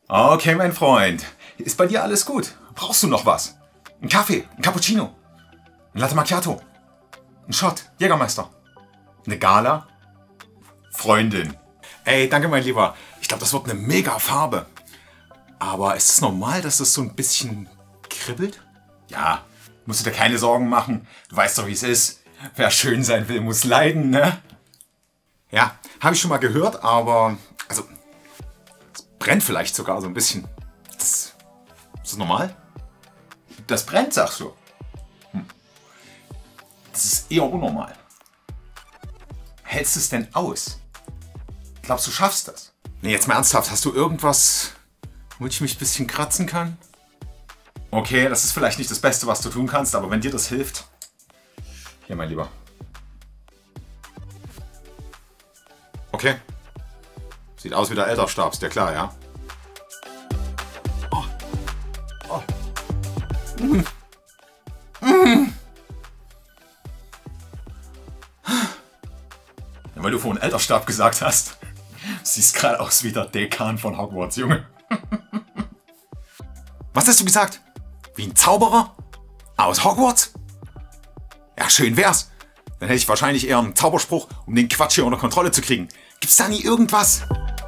Okay, mein Freund. Ist bei dir alles gut? Brauchst du noch was? Ein Kaffee? Ein Cappuccino? Ein Latte Macchiato? Ein Shot? Jägermeister? Eine Gala? Freundin. Ey, danke mein Lieber. Ich glaube, das wird eine mega Farbe. Aber ist es normal, dass das so ein bisschen kribbelt? Ja, musst du dir keine Sorgen machen. Du weißt doch, wie es ist. Wer schön sein will, muss leiden, ne? Ja, habe ich schon mal gehört, aber... Also, es brennt vielleicht sogar so ein bisschen. Ist das normal? Das brennt, sagst du? Das ist eher unnormal. Hältst du es denn aus? Glaubst du, schaffst das? Nee, jetzt mal ernsthaft. Hast du irgendwas, womit ich mich ein bisschen kratzen kann? Okay, das ist vielleicht nicht das Beste, was du tun kannst, aber wenn dir das hilft... Hier, mein Lieber. Okay. Sieht aus wie der Elterstab, ist dir klar, ja? Oh. Oh. Ja, weil du vorhin Elterstab gesagt hast. Siehst gerade aus wie der Dekan von Hogwarts, Junge. Was hast du gesagt? Wie ein Zauberer? Aus Hogwarts? Ja, schön wär's. Dann hätte ich wahrscheinlich eher einen Zauberspruch, um den Quatsch hier unter Kontrolle zu kriegen. Gibt's da nie irgendwas?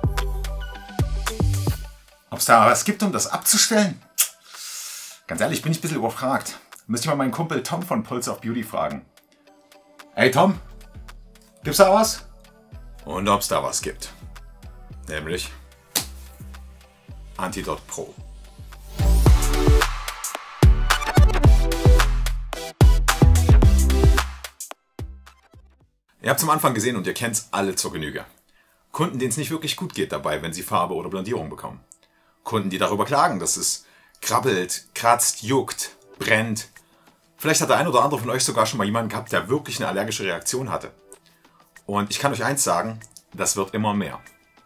Ob's da was gibt, um das abzustellen? Ganz ehrlich, bin ich ein bisschen überfragt. Müsste ich mal meinen Kumpel Tom von Pulse of Beauty fragen. Hey Tom, gibt's da was? Und ob's da was gibt. Nämlich Antidot Pro. Ihr habt es am Anfang gesehen und ihr kennt es alle zur Genüge. Kunden, denen es nicht wirklich gut geht dabei, wenn sie Farbe oder Blondierung bekommen. Kunden, die darüber klagen, dass es krabbelt, kratzt, juckt, brennt. Vielleicht hat der ein oder andere von euch sogar schon mal jemanden gehabt, der wirklich eine allergische Reaktion hatte. Und ich kann euch eins sagen, das wird immer mehr.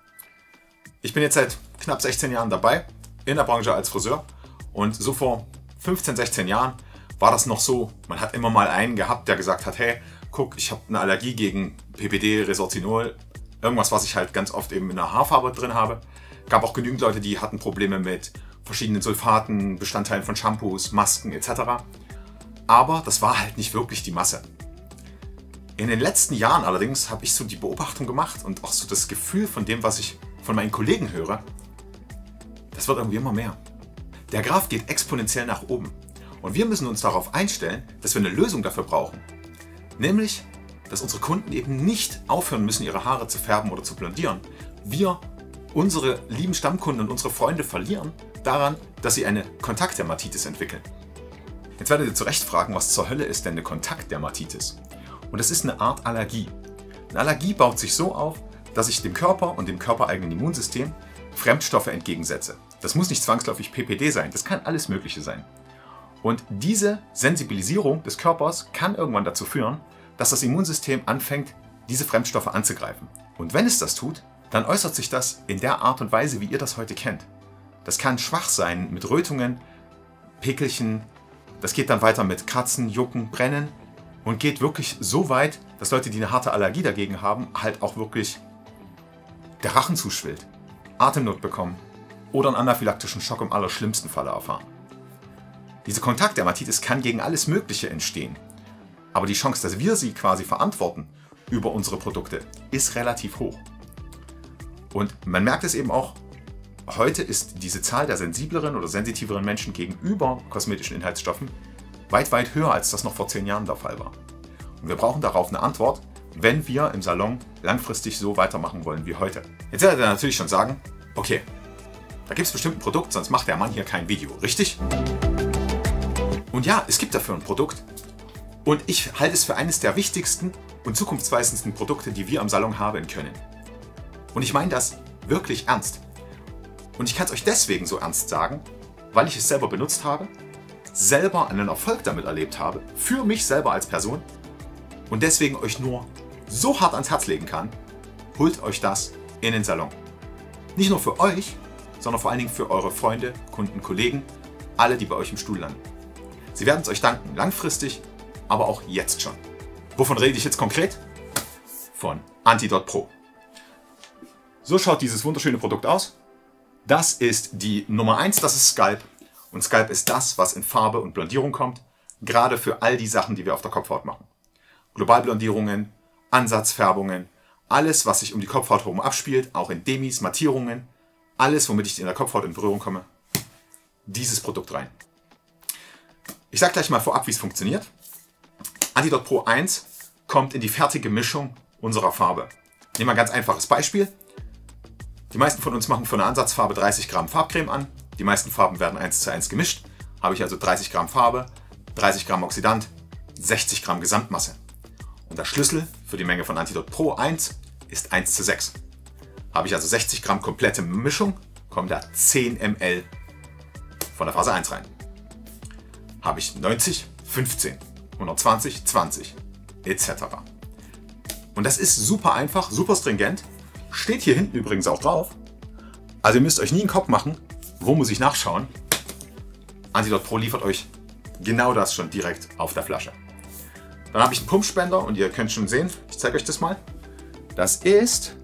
Ich bin jetzt seit knapp 16 Jahren dabei, in der Branche als Friseur. Und so vor 15, 16 Jahren war das noch so, man hat immer mal einen gehabt, der gesagt hat, hey, guck, ich habe eine Allergie gegen PPD, Resorcinol, irgendwas, was ich halt ganz oft eben in der Haarfarbe drin habe. Gab auch genügend Leute, die hatten Probleme mit verschiedenen Sulfaten, Bestandteilen von Shampoos, Masken etc. Aber das war halt nicht wirklich die Masse. In den letzten Jahren allerdings habe ich so die Beobachtung gemacht und auch so das Gefühl von dem, was ich von meinen Kollegen höre, das wird irgendwie immer mehr. Der Graph geht exponentiell nach oben. Und wir müssen uns darauf einstellen, dass wir eine Lösung dafür brauchen. Nämlich, dass unsere Kunden eben nicht aufhören müssen, ihre Haare zu färben oder zu blondieren. Wir, unsere lieben Stammkunden und unsere Freunde verlieren daran, dass sie eine Kontaktdermatitis entwickeln. Jetzt werdet ihr zu Recht fragen, was zur Hölle ist denn eine Kontaktdermatitis? Und das ist eine Art Allergie. Eine Allergie baut sich so auf, dass ich dem Körper und dem körpereigenen Immunsystem Fremdstoffe entgegensetze. Das muss nicht zwangsläufig PPD sein, das kann alles Mögliche sein. Und diese Sensibilisierung des Körpers kann irgendwann dazu führen, dass das Immunsystem anfängt, diese Fremdstoffe anzugreifen. Und wenn es das tut, dann äußert sich das in der Art und Weise, wie ihr das heute kennt. Das kann schwach sein mit Rötungen, Pickelchen, das geht dann weiter mit Kratzen, Jucken, Brennen und geht wirklich so weit, dass Leute, die eine harte Allergie dagegen haben, halt auch wirklich der Rachen zuschwillt, Atemnot bekommen oder einen anaphylaktischen Schock im allerschlimmsten Falle erfahren. Diese Kontaktdermatitis kann gegen alles Mögliche entstehen. Aber die Chance, dass wir sie quasi verantworten über unsere Produkte, ist relativ hoch. Und man merkt es eben auch, heute ist diese Zahl der sensibleren oder sensitiveren Menschen gegenüber kosmetischen Inhaltsstoffen weit, weit höher, als das noch vor 10 Jahren der Fall war. Und wir brauchen darauf eine Antwort, wenn wir im Salon langfristig so weitermachen wollen wie heute. Jetzt werdet ihr natürlich schon sagen, okay, da gibt es bestimmt ein Produkt, sonst macht der Mann hier kein Video, richtig? Und ja, es gibt dafür ein Produkt und ich halte es für eines der wichtigsten und zukunftsweisendsten Produkte, die wir am Salon haben können. Und ich meine das wirklich ernst. Und ich kann es euch deswegen so ernst sagen, weil ich es selber benutzt habe, selber einen Erfolg damit erlebt habe, für mich selber als Person und deswegen euch nur so hart ans Herz legen kann, holt euch das in den Salon. Nicht nur für euch, sondern vor allen Dingen für eure Freunde, Kunden, Kollegen, alle, die bei euch im Stuhl landen. Sie werden es euch danken, langfristig, aber auch jetzt schon. Wovon rede ich jetzt konkret? Von Antidot Pro. So schaut dieses wunderschöne Produkt aus. Das ist die Nummer 1, das ist Sculpt. Und Sculpt ist das, was in Farbe und Blondierung kommt. Gerade für all die Sachen, die wir auf der Kopfhaut machen. Globalblondierungen, Ansatzfärbungen, alles, was sich um die Kopfhaut herum abspielt, auch in Demis, Mattierungen, alles, womit ich in der Kopfhaut in Berührung komme, dieses Produkt rein. Ich sage gleich mal vorab, wie es funktioniert. Antidot Pro 1 kommt in die fertige Mischung unserer Farbe. Nehmen wir ein ganz einfaches Beispiel. Die meisten von uns machen von der Ansatzfarbe 30 Gramm Farbcreme an. Die meisten Farben werden 1:1 gemischt. Habe ich also 30 Gramm Farbe, 30 Gramm Oxidant, 60 Gramm Gesamtmasse. Und der Schlüssel für die Menge von Antidot Pro 1 ist 1:6. Habe ich also 60 Gramm komplette Mischung, kommen da 10 ml von der Phase 1 rein. Habe ich 90, 15, 120, 20 etc. Und das ist super einfach, super stringent. Steht hier hinten übrigens auch drauf. Also ihr müsst euch nie einen Kopf machen, wo muss ich nachschauen. Antidot Pro liefert euch genau das schon direkt auf der Flasche. Dann habe ich einen Pumpspender und ihr könnt schon sehen, ich zeige euch das mal. Das ist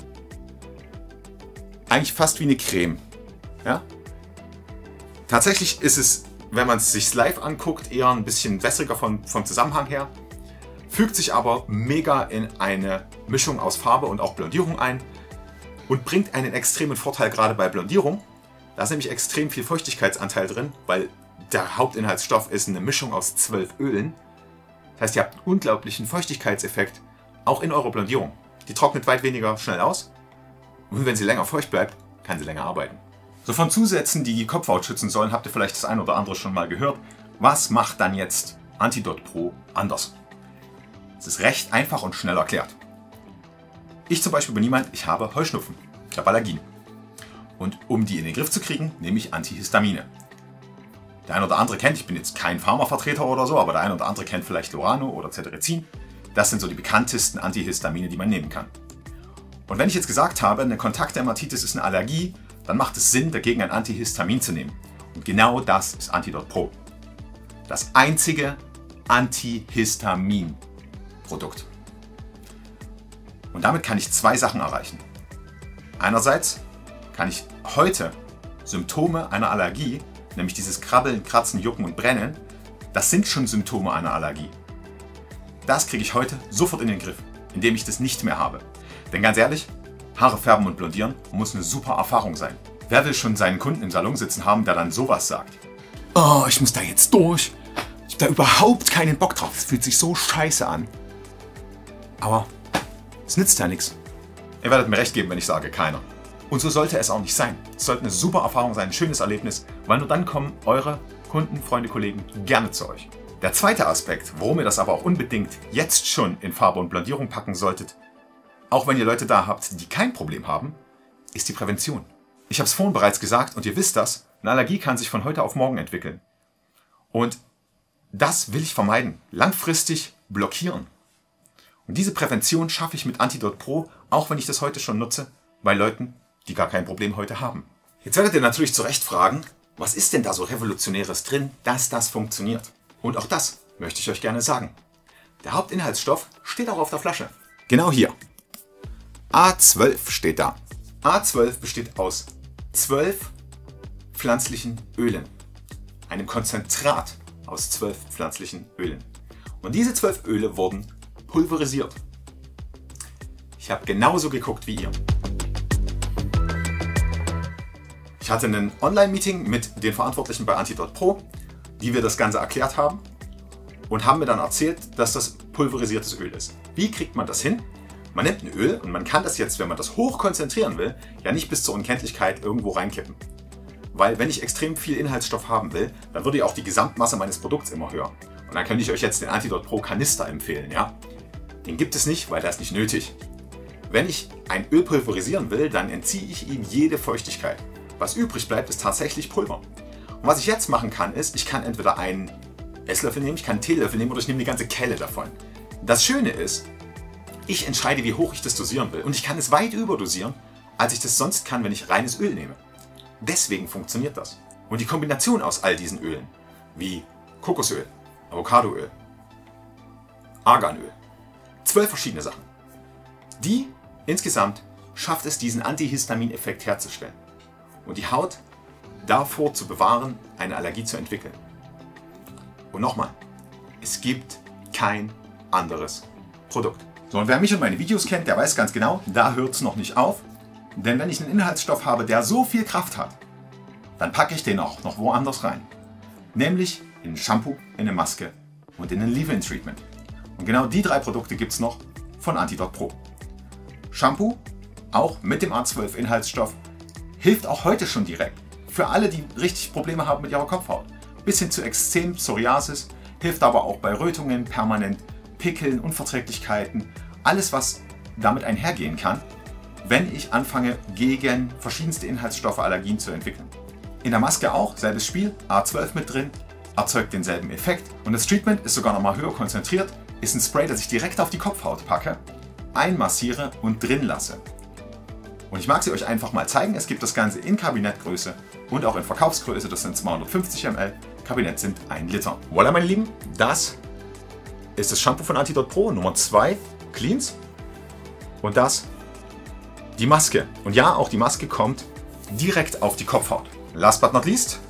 eigentlich fast wie eine Creme. Ja? Tatsächlich ist es, wenn man es sich live anguckt, eher ein bisschen wässriger vom Zusammenhang her. Fügt sich aber mega in eine Mischung aus Farbe und auch Blondierung ein und bringt einen extremen Vorteil gerade bei Blondierung. Da ist nämlich extrem viel Feuchtigkeitsanteil drin, weil der Hauptinhaltsstoff ist eine Mischung aus 12 Ölen. Das heißt, ihr habt einen unglaublichen Feuchtigkeitseffekt auch in eurer Blondierung. Die trocknet weit weniger schnell aus und wenn sie länger feucht bleibt, kann sie länger arbeiten. So, von Zusätzen, die die Kopfhaut schützen sollen, habt ihr vielleicht das ein oder andere schon mal gehört. Was macht dann jetzt Antidot Pro anders? Es ist recht einfach und schnell erklärt. Ich zum Beispiel bin jemand, ich habe Heuschnupfen, ich habe Allergien. Und um die in den Griff zu kriegen, nehme ich Antihistamine. Der eine oder andere kennt, ich bin jetzt kein Pharmavertreter oder so, aber der eine oder andere kennt vielleicht Lorano oder Cetirizin. Das sind so die bekanntesten Antihistamine, die man nehmen kann. Und wenn ich jetzt gesagt habe, eine Kontaktdermatitis ist eine Allergie, dann macht es Sinn, dagegen ein Antihistamin zu nehmen. Und genau das ist Antidot Pro. Das einzige Antihistamin-Produkt. Und damit kann ich zwei Sachen erreichen. Einerseits kann ich heute Symptome einer Allergie, nämlich dieses Krabbeln, Kratzen, Jucken und Brennen, das sind schon Symptome einer Allergie. Das kriege ich heute sofort in den Griff, indem ich das nicht mehr habe. Denn ganz ehrlich, Haare färben und blondieren muss eine super Erfahrung sein. Wer will schon seinen Kunden im Salon sitzen haben, der dann sowas sagt? Oh, ich muss da jetzt durch. Ich habe da überhaupt keinen Bock drauf. Es fühlt sich so scheiße an. Aber es nützt ja nichts. Ihr werdet mir recht geben, wenn ich sage, keiner. Und so sollte es auch nicht sein. Es sollte eine super Erfahrung sein, ein schönes Erlebnis, weil nur dann kommen eure Kunden, Freunde, Kollegen gerne zu euch. Der zweite Aspekt, warum ihr das aber auch unbedingt jetzt schon in Farbe und Blondierung packen solltet, auch wenn ihr Leute da habt, die kein Problem haben, ist die Prävention. Ich habe es vorhin bereits gesagt und ihr wisst das, eine Allergie kann sich von heute auf morgen entwickeln. Und das will ich vermeiden, langfristig blockieren. Und diese Prävention schaffe ich mit Antidot Pro, auch wenn ich das heute schon nutze, bei Leuten, die gar kein Problem heute haben. Jetzt werdet ihr natürlich zu Recht fragen, was ist denn da so Revolutionäres drin, dass das funktioniert? Und auch das möchte ich euch gerne sagen. Der Hauptinhaltsstoff steht auch auf der Flasche. Genau hier. A12 steht da. A12 besteht aus 12 pflanzlichen Ölen. Einem Konzentrat aus 12 pflanzlichen Ölen. Und diese 12 Öle wurden pulverisiert. Ich habe genauso geguckt wie ihr. Ich hatte ein Online-Meeting mit den Verantwortlichen bei Antidot Pro, die wir das Ganze erklärt haben und haben mir dann erzählt, dass das pulverisiertes Öl ist. Wie kriegt man das hin? Man nimmt ein Öl und man kann das jetzt, wenn man das hoch konzentrieren will, ja nicht bis zur Unkenntlichkeit irgendwo reinkippen. Weil wenn ich extrem viel Inhaltsstoff haben will, dann würde ja auch die Gesamtmasse meines Produkts immer höher. Und dann könnte ich euch jetzt den Antidot Pro Kanister empfehlen, ja? Den gibt es nicht, weil der ist nicht nötig. Wenn ich ein Öl pulverisieren will, dann entziehe ich ihm jede Feuchtigkeit. Was übrig bleibt, ist tatsächlich Pulver. Und was ich jetzt machen kann, ist, ich kann entweder einen Esslöffel nehmen, ich kann einen Teelöffel nehmen oder ich nehme die ganze Kelle davon. Das Schöne ist, ich entscheide, wie hoch ich das dosieren will. Und ich kann es weit überdosieren, als ich das sonst kann, wenn ich reines Öl nehme. Deswegen funktioniert das. Und die Kombination aus all diesen Ölen, wie Kokosöl, Avocadoöl, Arganöl, 12 verschiedene Sachen, die insgesamt schafft es, diesen Antihistamineffekt herzustellen. und die Haut davor zu bewahren, eine Allergie zu entwickeln. Und nochmal, es gibt kein anderes Produkt. So, und wer mich und meine Videos kennt, der weiß ganz genau, da hört es noch nicht auf. Denn wenn ich einen Inhaltsstoff habe, der so viel Kraft hat, dann packe ich den auch noch woanders rein. Nämlich in ein Shampoo, in eine Maske und in ein Leave-In-Treatment. Und genau die 3 Produkte gibt es noch von Antidote Pro. Shampoo, auch mit dem A12 Inhaltsstoff, hilft auch heute schon direkt. Für alle, die richtig Probleme haben mit ihrer Kopfhaut. Bis hin zu Ekzem, Psoriasis, hilft aber auch bei Rötungen, permanent Pickeln, Unverträglichkeiten. Alles, was damit einhergehen kann, wenn ich anfange, gegen verschiedenste Inhaltsstoffe Allergien zu entwickeln. In der Maske auch, selbes Spiel, A12 mit drin, erzeugt denselben Effekt. Und das Treatment ist sogar noch mal höher konzentriert, ist ein Spray, das ich direkt auf die Kopfhaut packe, einmassiere und drin lasse. Und ich mag sie euch einfach mal zeigen. Es gibt das Ganze in Kabinettgröße und auch in Verkaufsgröße. Das sind 250 ml. Kabinett sind 1 Liter. Voilà, meine Lieben, das ist das Shampoo von Antidote Pro, Nummer 2, Cleans. Und das die Maske. Und ja, auch die Maske kommt direkt auf die Kopfhaut. Last but not least,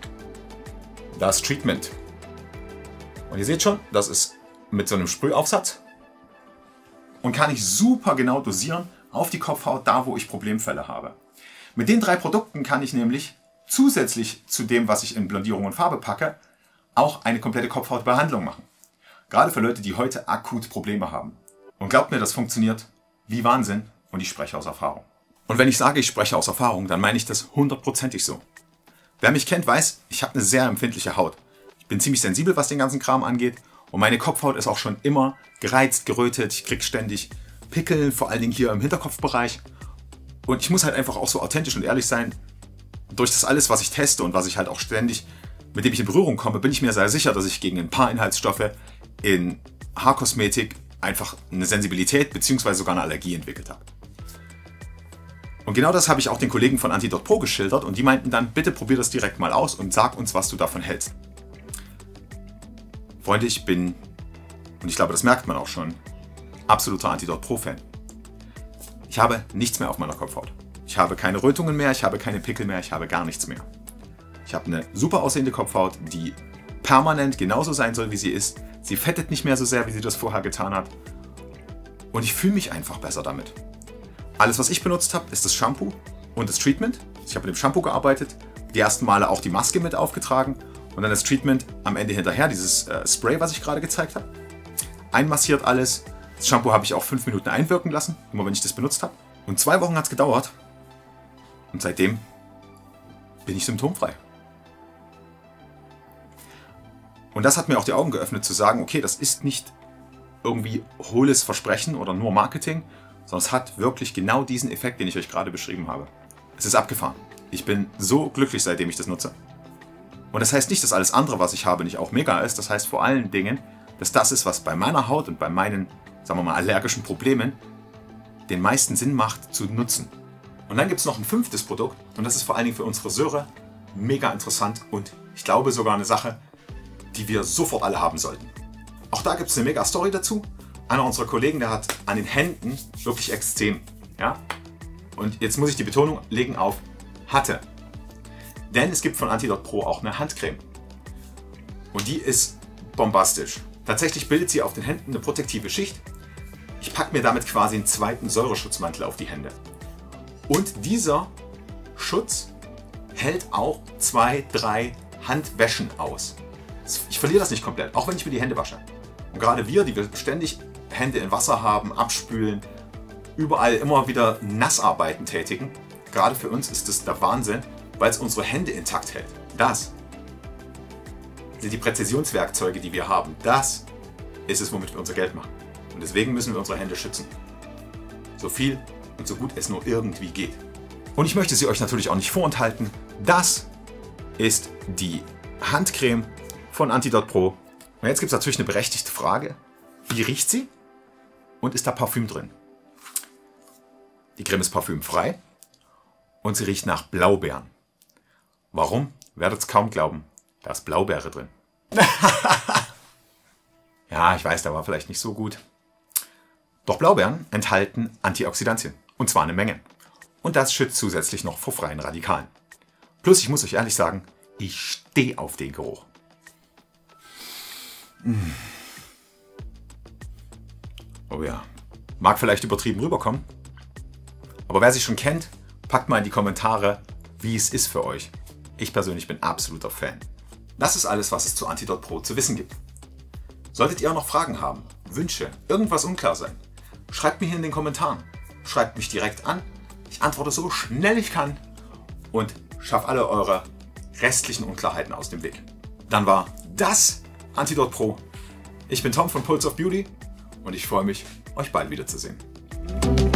das Treatment. Und ihr seht schon, das ist mit so einem Sprühaufsatz und kann ich super genau dosieren auf die Kopfhaut, da wo ich Problemfälle habe. Mit den 3 Produkten kann ich nämlich zusätzlich zu dem, was ich in Blondierung und Farbe packe, auch eine komplette Kopfhautbehandlung machen. Gerade für Leute, die heute akut Probleme haben. Und glaubt mir, das funktioniert wie Wahnsinn und ich spreche aus Erfahrung. Und wenn ich sage, ich spreche aus Erfahrung, dann meine ich das 100%ig so. Wer mich kennt, weiß, ich habe eine sehr empfindliche Haut. Ich bin ziemlich sensibel, was den ganzen Kram angeht. Und meine Kopfhaut ist auch schon immer gereizt, gerötet. Ich kriege ständig Pickel, vor allen Dingen hier im Hinterkopfbereich. Und ich muss halt einfach auch so authentisch und ehrlich sein. Durch das alles, was ich teste und was ich halt auch ständig, mit dem ich in Berührung komme, bin ich mir sehr sicher, dass ich gegen ein paar Inhaltsstoffe in Haarkosmetik einfach eine Sensibilität bzw. sogar eine Allergie entwickelt habe. Und genau das habe ich auch den Kollegen von Antidote Pro geschildert und die meinten dann, bitte probier das direkt mal aus und sag uns, was du davon hältst. Freunde, ich bin, und ich glaube, das merkt man auch schon, absoluter Antidote Pro Fan. Ich habe nichts mehr auf meiner Kopfhaut. Ich habe keine Rötungen mehr, ich habe keine Pickel mehr, ich habe gar nichts mehr. Ich habe eine super aussehende Kopfhaut, die permanent genauso sein soll, wie sie ist. Sie fettet nicht mehr so sehr, wie sie das vorher getan hat. Und ich fühle mich einfach besser damit. Alles, was ich benutzt habe, ist das Shampoo und das Treatment. Ich habe mit dem Shampoo gearbeitet, die ersten Male auch die Maske mit aufgetragen und dann das Treatment am Ende hinterher, dieses Spray, was ich gerade gezeigt habe. Einmassiert alles. Das Shampoo habe ich auch 5 Minuten einwirken lassen, immer wenn ich das benutzt habe. Und 2 Wochen hat es gedauert. Und seitdem bin ich symptomfrei. Und das hat mir auch die Augen geöffnet zu sagen, okay, das ist nicht irgendwie hohles Versprechen oder nur Marketing, sondern es hat wirklich genau diesen Effekt, den ich euch gerade beschrieben habe. Es ist abgefahren. Ich bin so glücklich, seitdem ich das nutze. Und das heißt nicht, dass alles andere, was ich habe, nicht auch mega ist. Das heißt vor allen Dingen, dass das ist, was bei meiner Haut und bei meinen, sagen wir mal, allergischen Problemen den meisten Sinn macht zu nutzen. Und dann gibt es noch ein 5. Produkt und das ist vor allen Dingen für uns Friseure mega interessant und ich glaube sogar eine Sache, die wir sofort alle haben sollten. Auch da gibt es eine mega Story dazu. Einer unserer Kollegen, der hat an den Händen wirklich Ekzem. Ja? Und jetzt muss ich die Betonung legen auf hatte. Denn es gibt von Antidote Pro auch eine Handcreme. Und die ist bombastisch. Tatsächlich bildet sie auf den Händen eine protektive Schicht. Ich packe mir damit quasi einen zweiten Säureschutzmantel auf die Hände. Und dieser Schutz hält auch 2, 3 Handwäschen aus. Ich verliere das nicht komplett, auch wenn ich mir die Hände wasche. Und gerade wir, die wir ständig Hände in Wasser haben, abspülen, überall immer wieder Nassarbeiten tätigen, gerade für uns ist das der Wahnsinn, weil es unsere Hände intakt hält. Das sind die Präzisionswerkzeuge, die wir haben. Das ist es, womit wir unser Geld machen. Und deswegen müssen wir unsere Hände schützen. So viel und so gut es nur irgendwie geht. Und ich möchte sie euch natürlich auch nicht vorenthalten. Das ist die Handcreme von Antidote Pro. Und jetzt gibt es natürlich eine berechtigte Frage. Wie riecht sie? Und ist da Parfüm drin? Die Creme ist parfümfrei und sie riecht nach Blaubeeren. Warum? Werdet es kaum glauben. Da ist Blaubeere drin. Ja, ich weiß, der war vielleicht nicht so gut. Doch Blaubeeren enthalten Antioxidantien. Und zwar eine Menge. Und das schützt zusätzlich noch vor freien Radikalen. Plus, ich muss euch ehrlich sagen, ich stehe auf den Geruch. Oh ja, mag vielleicht übertrieben rüberkommen, aber wer sich schon kennt, packt mal in die Kommentare, wie es ist für euch. Ich persönlich bin absoluter Fan. Das ist alles, was es zu Antidot Pro zu wissen gibt. Solltet ihr noch Fragen haben, Wünsche, irgendwas unklar sein, schreibt mir hier in den Kommentaren. Schreibt mich direkt an. Ich antworte so schnell ich kann und schaffe alle eure restlichen Unklarheiten aus dem Weg. Dann war das Antidot Pro. Ich bin Tom von Pulse of Beauty und ich freue mich, euch bald wiederzusehen.